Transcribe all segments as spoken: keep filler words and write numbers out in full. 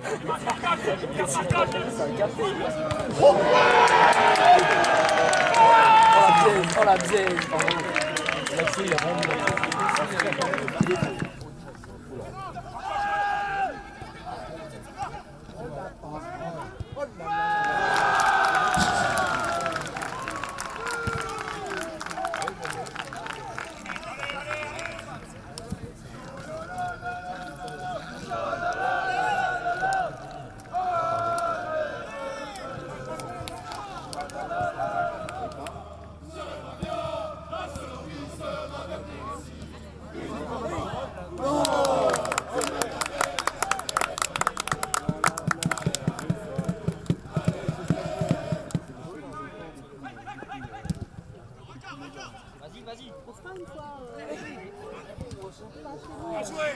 Oh la piège, oh la piège, pardon. Là-dessus, il y a vraiment... Vas-y, vas-y. On fera une fois. Bien joué.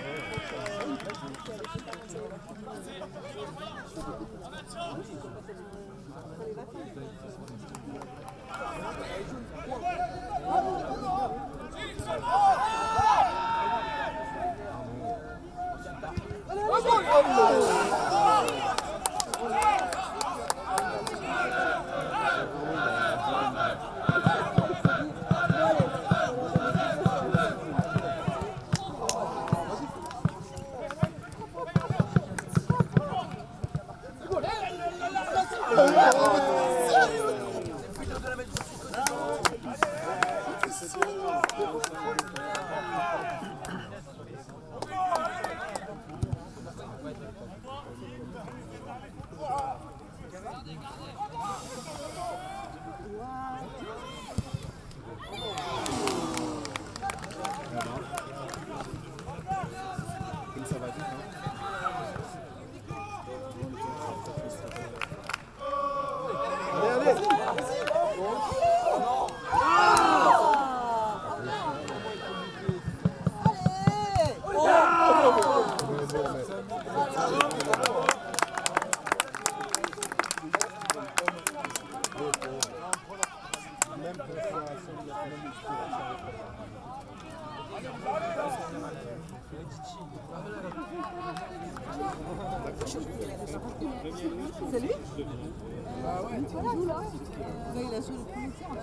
C'est lui? Bah ouais, tu joues là? Il a joué le premier temps.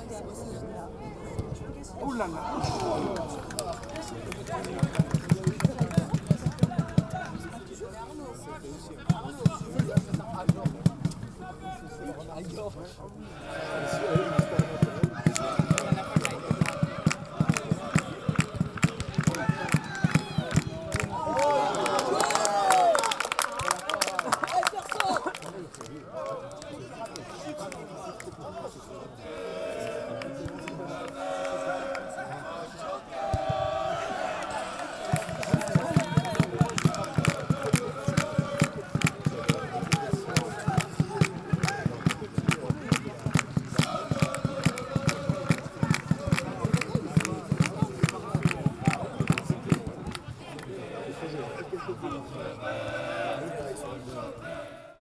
Oh là là! Aïe,